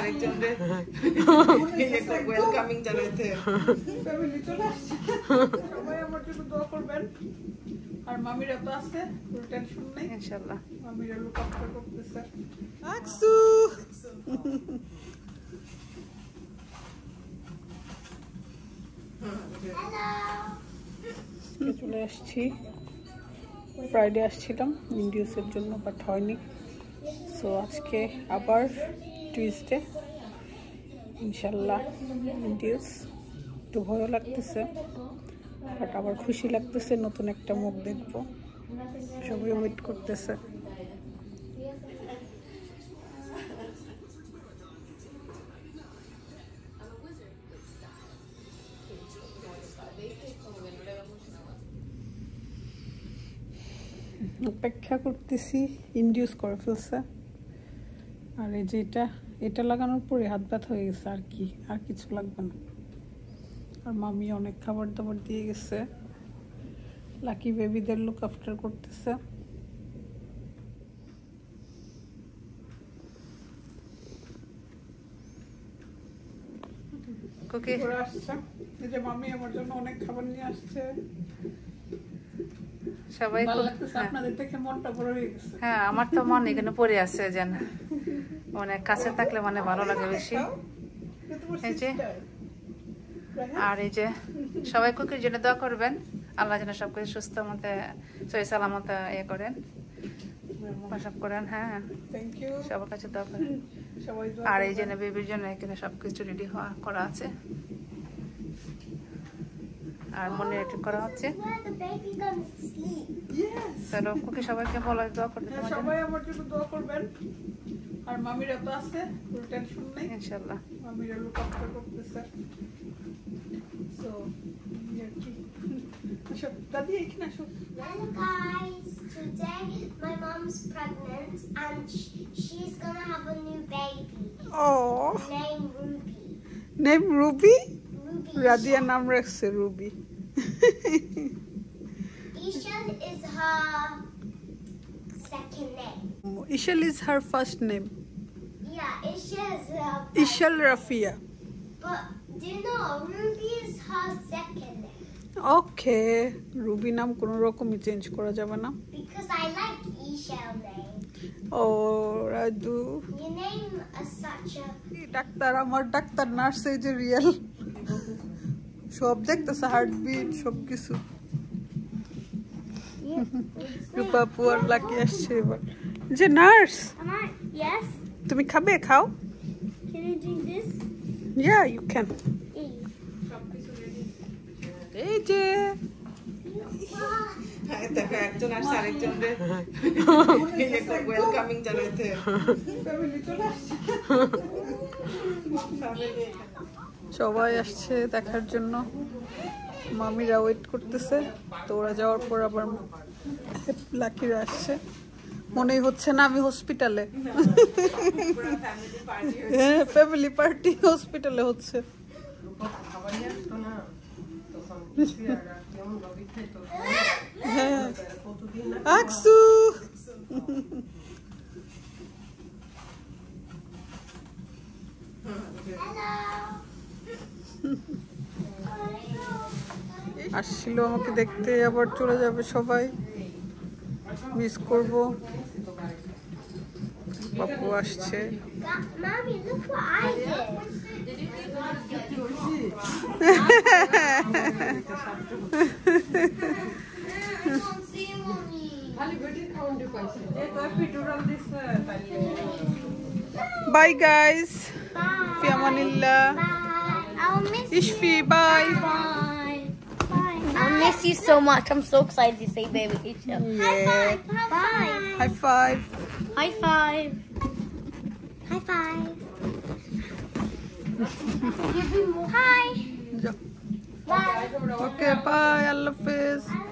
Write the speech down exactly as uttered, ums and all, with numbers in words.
আরেকজন রে একটা ওয়েলকামিং জানাইতে ফ্যামিলি চলে আসছে সবাই আমার জন্য দোয়া করবেন আর মামিরা তো আছে কোনো টেনশন নাই ইনশাআল্লাহ মামিরা লুক আফটার করতেছে আকসু হ্যালো চলে আসছি ফ্রাইডে আসছিলাম ইন্ডিউসের জন্য বাট হয়নি সো আজকে আবার টিউসডে ইনশাল্লাহ ইন্ডিউস একটু ভয়ও লাগতেছে বাট আবার খুশি লাগতেছে নতুন একটা মুখ দেখবো সবাই ওয়েট করতেছে অপেক্ষা করতেছি ইন্ডিউস করে ফেলছে আর এই যে এটা এটা লাগানোর পরে হাত ব্যথা হয়ে গেছে আর কি আর কিছু লাগবে না আর মামি অনেক খাবার দাবার দিয়ে গেছে লাকি বেবিদের লুক আফটার করতেছে কোকি করে আসছে এই যে মামি আমার জন্য অনেক খাবার নিয়ে আসছে সবাই ভালো লাগতেছে আপনাদের দেখে মনটা বড় হয়ে গেছে হ্যাঁ আমার তো মন এখানে পড়ে আছে যেন অনেক কাছে থাকলে মানে ভালো লাগে বেশি এই যে আর এই যে সবাই কুকির জন্য দোয়া করবেন আল্লাহ যেন সবকিছু সুস্থ মতে সহি সালামত ইয়ে করেন প্রসাব করেন হ্যাঁ থ্যাংক ইউ সবার কাছে দোয়া করেন সবাই দোয়া আর এই জন্য বেবির জন্য এখানে সবকিছু রেডি হওয়া করা আছে আর মনে ঠিক করা হচ্ছে চলো কুকি সবাইকে বলো দোয়া করতে সবাই আমার জন্য দোয়া করবেন আর মামিরা তো আছে কোনো টেনশন নাই ইনশাআল্লাহ মামিরা লুক আফটার করতেছে সো আচ্ছা দাদি এখানে আসো Hello guys, today my mom's pregnant and she's gonna have a new baby. Oh. Name Ruby. Name Ruby? Ruby. Radia naam rakhse Ruby. Ishal is her second name. Ishal is her first name. Yeah, Ishal is her first Ishal Rafia. But do you know Ruby is her second name? Okay, Ruby নাম কোনো রকমই change করা যাবে না Because I like Ishal name. Oh, Radu. Your name is such a ডাক্তার আমার ডাক্তার nurse এই যে রিয়েল সব দেখতেছে হার্টবিট সব কিছু রূপা পুয়ার লাকি আসছে এবার যে নার্স Yes. তুমি খাবে খাও Can you drink this? Yeah, you can. এই যে দেখো একজন আর আরেকজন রে একটা ওয়েলকামিং জানাইতে ফ্যামিলি চলে আসছে সবাই আসছে দেখার জন্য মামিরা ওয়েট করতেছে তো ওরা যাওয়ার পর আবার লাকিরা আসছে মনেই হচ্ছে না আমি হসপিটালে হ্যাঁ ফ্যামিলি পার্টি হসপিটালে হচ্ছে হ্যাঁ আকসু আসছিল আমাকে দেখতে আবার চলে যাবে সবাই মিস করব বাপু আসছে Mommy, look what I did. Bye guys. Bye. Fi amanillah. Bye. I'll miss Ishfi, you. bye. Bye. Bye. I'll miss you so much. I'm so excited to say baby Isha. Yeah. High five. Bye. High five. High five. High five. Hi. Ja. Bye. Okay, bye. Allah Hafiz.